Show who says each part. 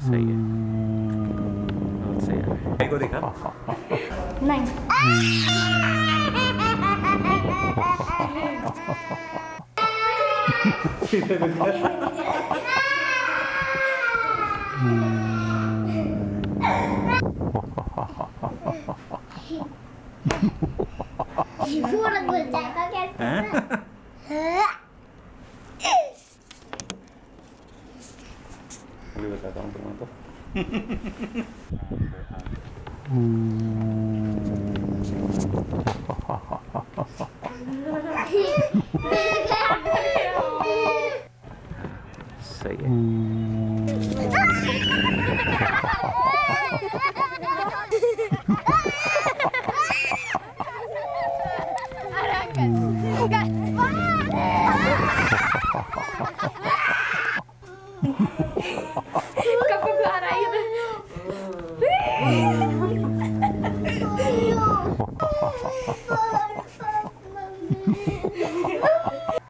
Speaker 1: सही है, बहुत सही है। भाई को दिखा।
Speaker 2: नहीं। पूरा घुल जाएगा कैसे?
Speaker 1: अभी बताता हूँ तुम्हें तो। सही है।